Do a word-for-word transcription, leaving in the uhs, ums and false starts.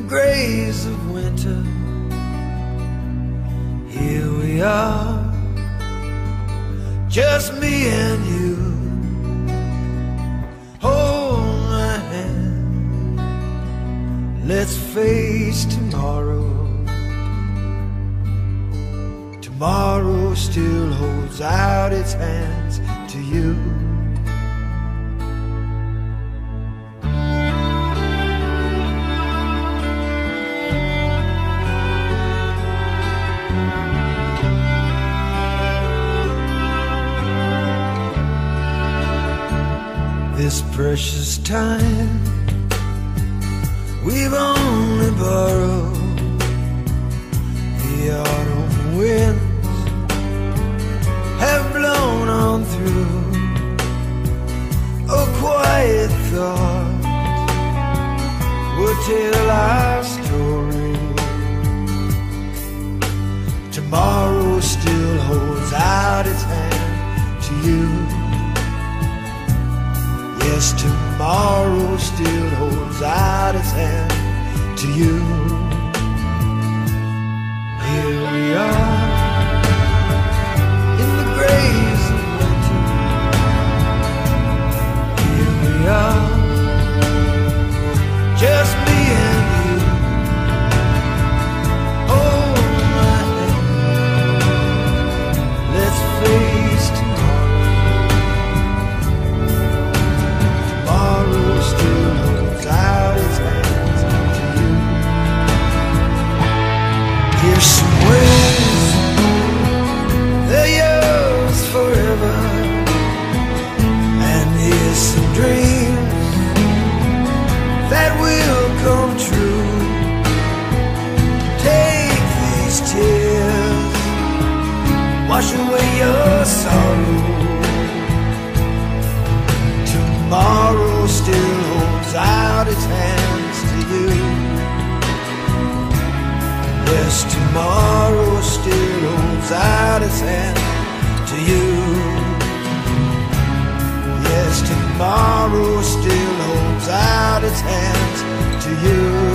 grays of winter, here we are, just me and you. Hold my hand, let's face tomorrow. Tomorrow still holds out its hands to you. This precious time we've only borrowed. The autumn winds have blown on through. A quiet thought will tell our story. Tomorrow still holds out its hand to you. Yes, tomorrow still holds out its hand to you. Here we are, in the grays of winter. Here we are, just me and you. Hold my hand, let's face tomorrow. Tomorrow still holds out its hands to you. Here's some words, they're yours forever. And here's some dreams that will come true. Take these tears, wash away your sorrow. Tomorrow still holds out its hands to you. Yes, tomorrow still holds out its hand to you. Yes, tomorrow still holds out its hands to you.